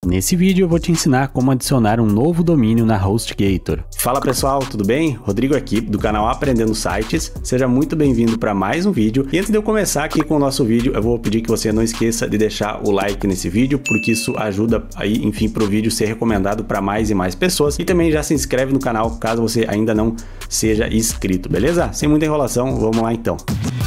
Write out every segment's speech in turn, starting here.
Nesse vídeo eu vou te ensinar como adicionar um novo domínio na HostGator. Fala pessoal, tudo bem? Rodrigo aqui do canal Aprendendo Sites. Seja muito bem-vindo para mais um vídeo. E antes de eu começar aqui com o nosso vídeo, eu vou pedir que você não esqueça de deixar o like nesse vídeo, porque isso ajuda aí, enfim, para o vídeo ser recomendado para mais e mais pessoas. E também já se inscreve no canal caso você ainda não seja inscrito, beleza? Sem muita enrolação, vamos lá então.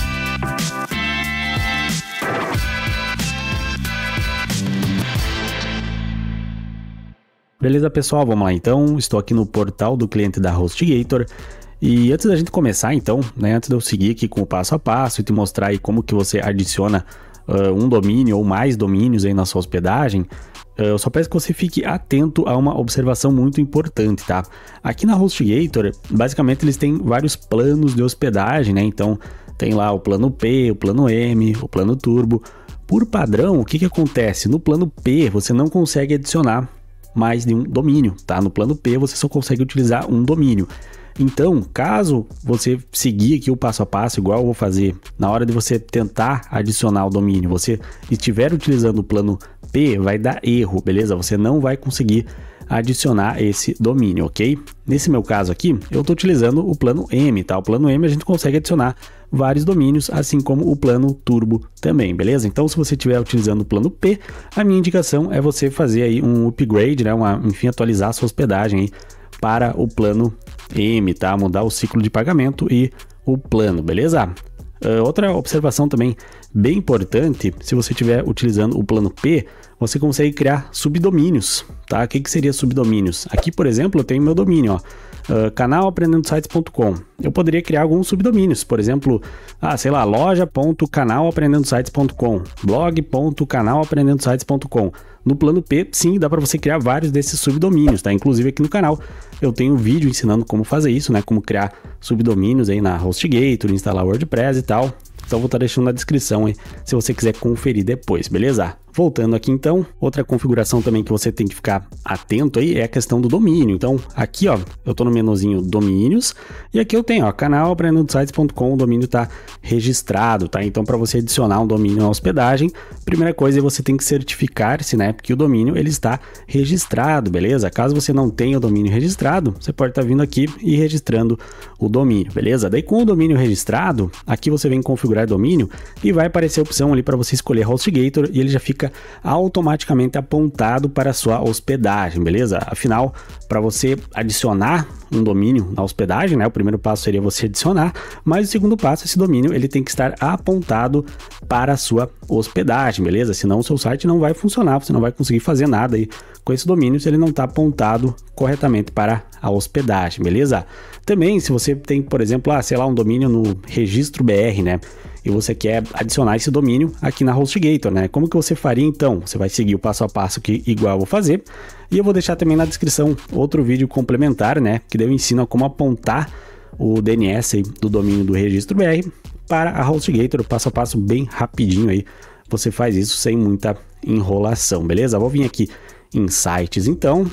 Beleza, pessoal? Vamos lá então. Estou aqui no portal do cliente da HostGator. E antes da gente começar então, né, antes de eu seguir aqui com o passo a passo e te mostrar aí como que você adiciona um domínio ou mais domínios aí na sua hospedagem, eu só peço que você fique atento a uma observação muito importante, tá? Aqui na HostGator, basicamente eles têm vários planos de hospedagem, né? Então tem lá o plano P, o plano M, o plano Turbo. Por padrão, o que que acontece? No plano P você não consegue adicionar mais de um domínio, tá? No plano P você só consegue utilizar um domínio. Então, caso você seguir aqui o passo a passo, igual eu vou fazer, na hora de você tentar adicionar o domínio, você estiver utilizando o plano P, vai dar erro, beleza? Você não vai conseguir adicionar esse domínio, ok? Nesse meu caso aqui, eu estou utilizando o plano M, tá? O plano M a gente consegue adicionar vários domínios, assim como o plano Turbo também, beleza? Então, se você estiver utilizando o plano P, a minha indicação é você fazer aí um upgrade, né? Enfim, atualizar a sua hospedagem aí para o plano M, tá? Mudar o ciclo de pagamento e o plano, beleza? Outra observação também bem importante, se você estiver utilizando o plano P, você consegue criar subdomínios, tá? O que seria subdomínios? Aqui, por exemplo, eu tenho meu domínio, ó, canalaprendendosites.com. Eu poderia criar alguns subdomínios, por exemplo, sei lá, loja.canalaprendendosites.com, blog.canalaprendendosites.com. No plano P, sim, dá para você criar vários desses subdomínios, tá? Inclusive aqui no canal eu tenho um vídeo ensinando como fazer isso, né? Como criar subdomínios aí na HostGator, instalar WordPress e tal. Então vou estar deixando na descrição aí, se você quiser conferir depois, beleza? Voltando aqui então, outra configuração também que você tem que ficar atento aí é a questão do domínio. Então aqui ó, eu tô no menuzinho domínios e aqui eu tenho ó, canalaprendendosites.com, o domínio tá registrado, tá? Então para você adicionar um domínio na hospedagem, primeira coisa é você tem que certificar-se, né? Porque o domínio ele está registrado, beleza? Caso você não tenha o domínio registrado, você pode estar vindo aqui e registrando o domínio, beleza? Daí com o domínio registrado, aqui você vem configurar domínio e vai aparecer a opção ali para você escolher HostGator e ele já fica automaticamente apontado para a sua hospedagem, beleza? Afinal, para você adicionar um domínio na hospedagem, né? O primeiro passo seria você adicionar, mas o segundo passo, esse domínio, ele tem que estar apontado para a sua hospedagem, beleza? Senão o seu site não vai funcionar, você não vai conseguir fazer nada aí com esse domínio se ele não está apontado corretamente para a hospedagem, beleza? Também, se você tem, por exemplo, sei lá, um domínio no registro BR, né? E você quer adicionar esse domínio aqui na HostGator, né? Como que você faria então? Você vai seguir o passo a passo aqui igual eu vou fazer. E eu vou deixar também na descrição outro vídeo complementar, né? Que daí eu ensino como apontar o DNS aí do domínio do registro BR para a HostGator, passo a passo bem rapidinho aí. Você faz isso sem muita enrolação, beleza? Vou vir aqui em sites então.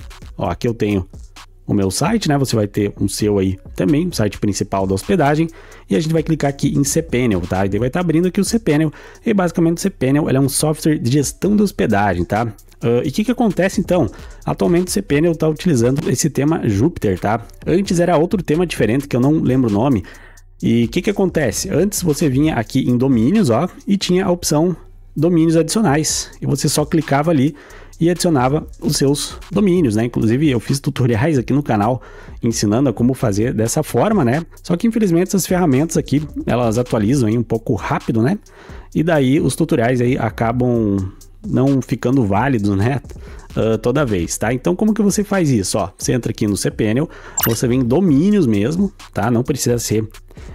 Ó, aqui eu tenho o meu site, né? Você vai ter um seu aí também, o site principal da hospedagem, e a gente vai clicar aqui em cPanel, tá? E daí vai estar abrindo aqui o cPanel, e basicamente o cPanel ele é um software de gestão de hospedagem, tá? E o que acontece então? Atualmente o cPanel está utilizando esse tema Jupyter, tá? Antes era outro tema diferente, que eu não lembro o nome, e o que acontece? Antes você vinha aqui em domínios, ó, e tinha a opção domínios adicionais, e você só clicava ali e adicionava os seus domínios, né? Inclusive eu fiz tutoriais aqui no canal ensinando a como fazer dessa forma, né? Só que infelizmente essas ferramentas aqui, elas atualizam aí um pouco rápido, né? E daí os tutoriais aí acabam não ficando válidos, né? Toda vez, tá? Então como que você faz isso? Ó, você entra aqui no cPanel, você vem em domínios mesmo, tá? Não precisa ser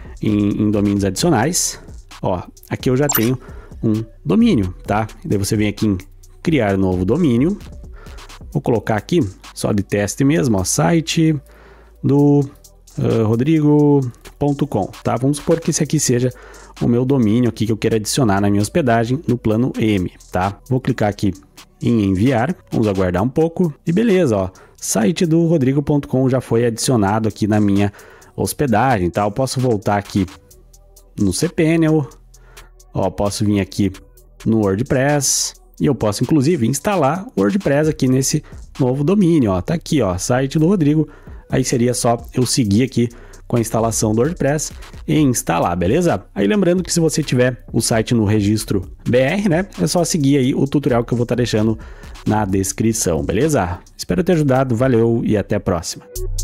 em domínios adicionais. Ó, aqui eu já tenho um domínio, tá? E daí você vem aqui em criar novo domínio, vou colocar aqui só de teste mesmo, ó, site do rodrigo.com, tá? Vamos supor que esse aqui seja o meu domínio aqui que eu quero adicionar na minha hospedagem no plano M, tá? Vou clicar aqui em enviar, vamos aguardar um pouco e beleza, ó, site do rodrigo.com já foi adicionado aqui na minha hospedagem, tá? Eu posso voltar aqui no cPanel, ó, posso vir aqui no WordPress E eu posso, inclusive, instalar o WordPress aqui nesse novo domínio, ó. Tá aqui, ó, site do Rodrigo. Aí seria só eu seguir aqui com a instalação do WordPress e instalar, beleza? Aí lembrando que se você tiver o site no registro BR, né, é só seguir aí o tutorial que eu vou estar deixando na descrição, beleza? Espero ter ajudado, valeu e até a próxima.